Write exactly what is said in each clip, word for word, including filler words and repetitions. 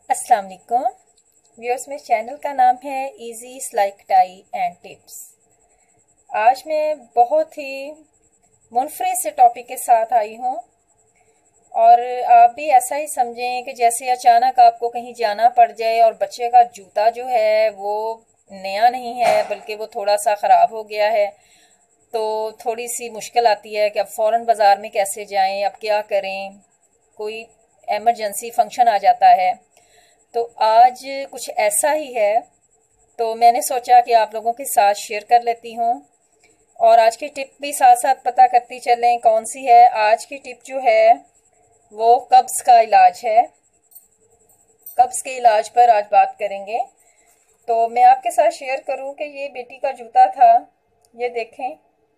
अस्सलाम वालेकुम व्यूअर्स, मेरे चैनल का नाम है इजी स्लाइक टाई एंड टिप्स। आज मैं बहुत ही मुनफरिद से टॉपिक के साथ आई हूँ और आप भी ऐसा ही समझें कि जैसे अचानक आपको कहीं जाना पड़ जाए और बच्चे का जूता जो है वो नया नहीं है बल्कि वो थोड़ा सा ख़राब हो गया है, तो थोड़ी सी मुश्किल आती है कि अब फ़ौरन बाज़ार में कैसे जाएं, अब क्या करें, कोई एमरजेंसी फंक्शन आ जाता है। तो आज कुछ ऐसा ही है, तो मैंने सोचा कि आप लोगों के साथ शेयर कर लेती हूँ और आज की टिप भी साथ साथ पता करती चलें कौन सी है। आज की टिप जो है वो कब्ज़ का इलाज है। कब्ज़ के इलाज पर आज बात करेंगे। तो मैं आपके साथ शेयर करूँ कि ये बेटी का जूता था, ये देखें,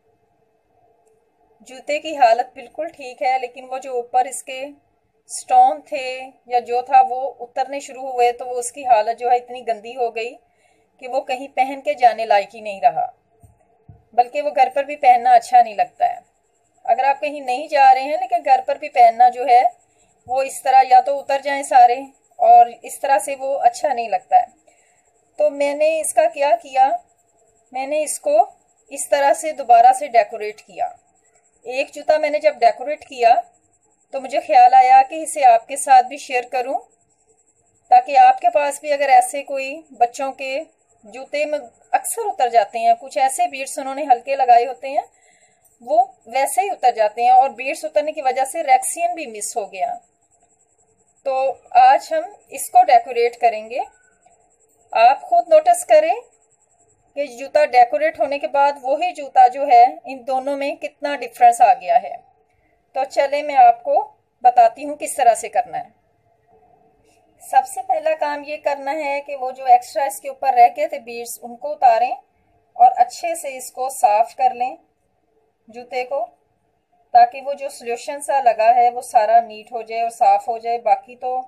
जूते की हालत बिल्कुल ठीक है, लेकिन वो जो ऊपर इसके स्टोन थे या जो था वो उतरने शुरू हुए तो वो उसकी हालत जो है इतनी गंदी हो गई कि वो कहीं पहन के जाने लायक ही नहीं रहा, बल्कि वो घर पर भी पहनना अच्छा नहीं लगता है। अगर आप कहीं नहीं जा रहे हैं लेकिन घर पर भी पहनना जो है वो इस तरह या तो उतर जाएं सारे, और इस तरह से वो अच्छा नहीं लगता है। तो मैंने इसका क्या किया, मैंने इसको इस तरह से दोबारा से डेकोरेट किया। एक जूता मैंने जब डेकोरेट किया तो मुझे ख्याल आया कि इसे आपके साथ भी शेयर करूं, ताकि आपके पास भी अगर ऐसे कोई बच्चों के जूते में अक्सर उतर जाते हैं, कुछ ऐसे बीड्स उन्होंने हल्के लगाए होते हैं वो वैसे ही उतर जाते हैं, और बीड्स उतरने की वजह से रेक्सियन भी मिस हो गया। तो आज हम इसको डेकोरेट करेंगे। आप खुद नोटिस करें कि जूता डेकोरेट होने के बाद वही जूता जो है इन दोनों में कितना डिफरेंस आ गया है। तो चले मैं आपको बताती हूँ किस तरह से करना है। सबसे पहला काम ये करना है कि वो जो एक्स्ट्रा इसके ऊपर रह गए थे बीड्स उनको उतारें और अच्छे से इसको साफ कर लें जूते को, ताकि वो जो सॉल्यूशन सा लगा है वो सारा नीट हो जाए और साफ हो जाए। बाकी तो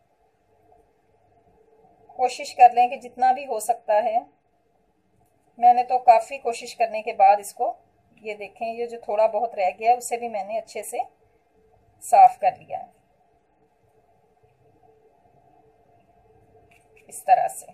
कोशिश कर लें कि जितना भी हो सकता है। मैंने तो काफ़ी कोशिश करने के बाद इसको, ये देखें, ये जो थोड़ा बहुत रह गया है उसे भी मैंने अच्छे से साफ कर लिया है इस तरह से।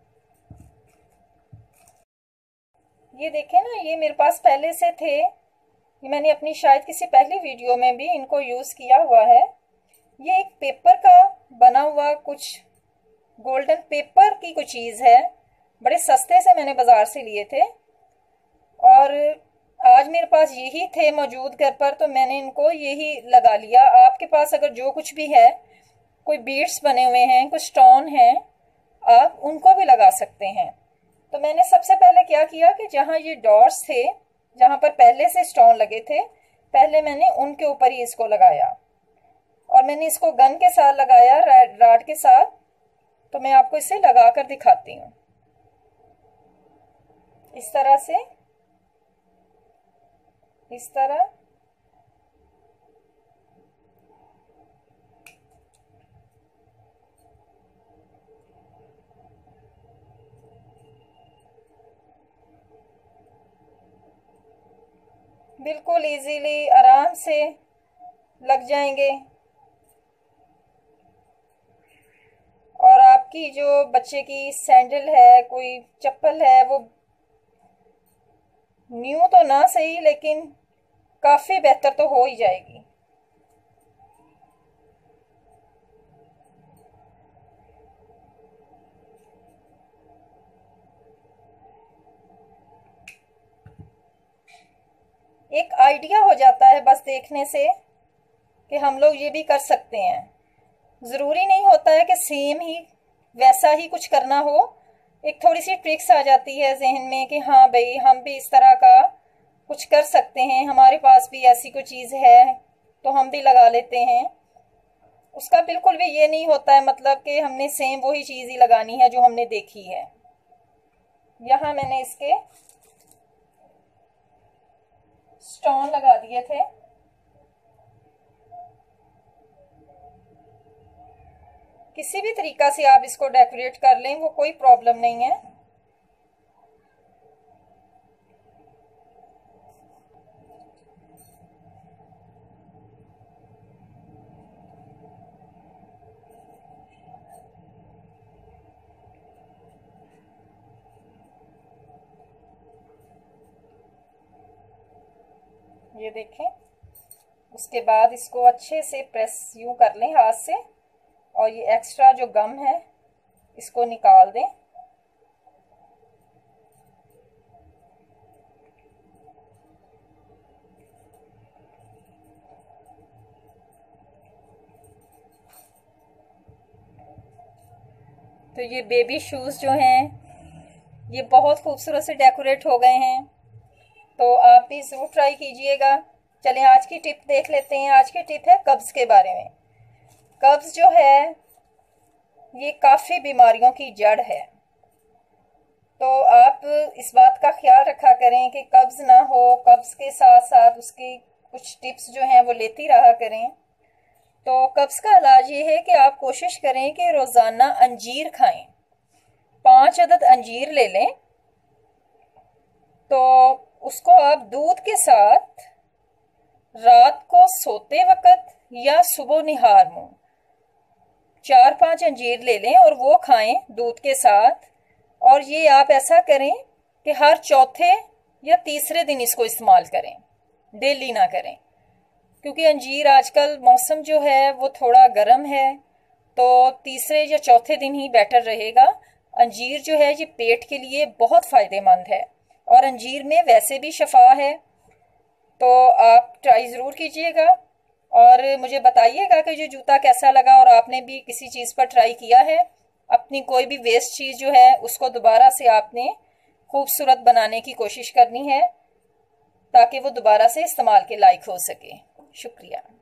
ये देखें ना, ये मेरे पास पहले से थे, ये मैंने अपनी शायद किसी पहली वीडियो में भी इनको यूज़ किया हुआ है। ये एक पेपर का बना हुआ, कुछ गोल्डन पेपर की कोई चीज़ है, बड़े सस्ते से मैंने बाज़ार से लिए थे और आज मेरे पास यही थे मौजूद घर पर, तो मैंने इनको यही लगा लिया। आपके पास अगर जो कुछ भी है, कोई बीड्स बने हुए हैं, कुछ स्टोन हैं, आप उनको भी लगा सकते हैं। तो मैंने सबसे पहले क्या किया कि जहाँ ये डॉट्स थे, जहाँ पर पहले से स्टोन लगे थे, पहले मैंने उनके ऊपर ही इसको लगाया और मैंने इसको गन के साथ लगाया, राड के साथ। तो मैं आपको इसे लगा कर दिखाती हूँ इस तरह से, इस तरह। बिल्कुल इजीली आराम से लग जाएंगे और आपकी जो बच्चे की सैंडल है, कोई चप्पल है, वो न्यू तो ना सही लेकिन काफ़ी बेहतर तो हो ही जाएगी। एक आइडिया हो जाता है बस देखने से कि हम लोग ये भी कर सकते हैं। ज़रूरी नहीं होता है कि सेम ही वैसा ही कुछ करना हो, एक थोड़ी सी ट्रिक्स आ जाती है जहन में कि हाँ भाई हम भी इस तरह का कुछ कर सकते हैं, हमारे पास भी ऐसी कोई चीज़ है तो हम भी लगा लेते हैं। उसका बिल्कुल भी ये नहीं होता है मतलब कि हमने सेम वही चीज़ ही लगानी है जो हमने देखी है। यहाँ मैंने इसके स्टोन लगा दिए थे। किसी भी तरीका से आप इसको डेकोरेट कर लें, वो कोई प्रॉब्लम नहीं है। ये देखें। उसके बाद इसको अच्छे से प्रेस यूं कर लें हाथ से, और ये एक्स्ट्रा जो गम है इसको निकाल दें। तो ये बेबी शूज़ जो हैं ये बहुत खूबसूरत से डेकोरेट हो गए हैं, तो आप भी ज़रूर ट्राई कीजिएगा। चलें आज की टिप देख लेते हैं। आज की टिप है कब्ज़ के बारे में। कब्ज़ जो है ये काफ़ी बीमारियों की जड़ है, तो आप इस बात का ख्याल रखा करें कि कब्ज़ ना हो। कब्ज़ के साथ साथ उसकी कुछ टिप्स जो हैं वो लेती रहा करें। तो कब्ज़ का इलाज ये है कि आप कोशिश करें कि रोज़ाना अंजीर खाएं। पाँच अदद अंजीर ले लें, तो उसको आप दूध के साथ रात को सोते वक़्त या सुबह निहार मुँह चार पांच अंजीर ले लें और वो खाएं दूध के साथ। और ये आप ऐसा करें कि हर चौथे या तीसरे दिन इसको इस्तेमाल करें, डेली ना करें, क्योंकि अंजीर आजकल मौसम जो है वो थोड़ा गर्म है, तो तीसरे या चौथे दिन ही बेटर रहेगा। अंजीर जो है ये पेट के लिए बहुत फ़ायदेमंद है और अंजीर में वैसे भी शफा है, तो आप ट्राई ज़रूर कीजिएगा और मुझे बताइएगा कि जो जूता कैसा लगा और आपने भी किसी चीज़ पर ट्राई किया है। अपनी कोई भी वेस्ट चीज़ जो है उसको दोबारा से आपने खूबसूरत बनाने की कोशिश करनी है ताकि वो दोबारा से इस्तेमाल के लायक हो सके। शुक्रिया।